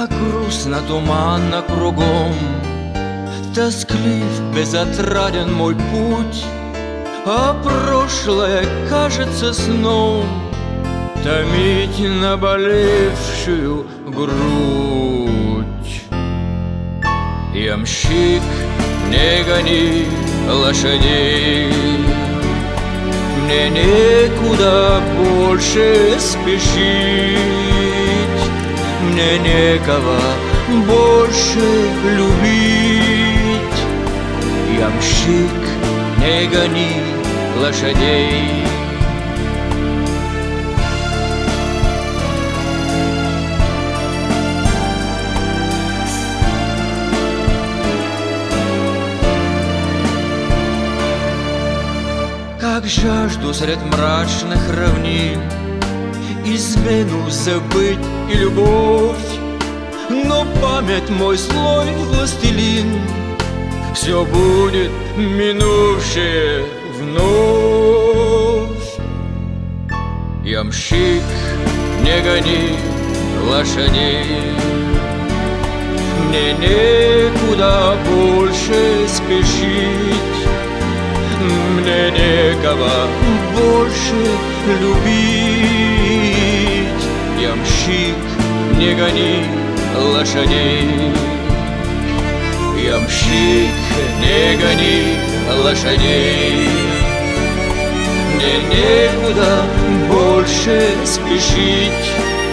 Как грустно, туманно кругом, тосклив, безотраден мой путь, а прошлое кажется сном томить наболевшую грудь. Ямщик, не гони лошадей, мне некуда больше спешить, мне некого больше любить. Ямщик, не гони лошадей. Как жажду сред мрачных равнин измену забыть и любовь, но память мой злой властелин, все будет минувшее вновь. Ямщик, не гони лошадей, мне некуда больше спешить, мне некого больше любить. Ямщик, не гони лошадей. Ямщик, не гони лошадей, мне некуда больше спешить,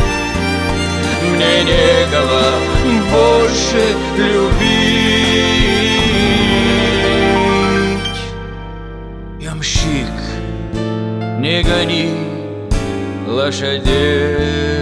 мне некого больше любить. Ямщик, не гони лошадей.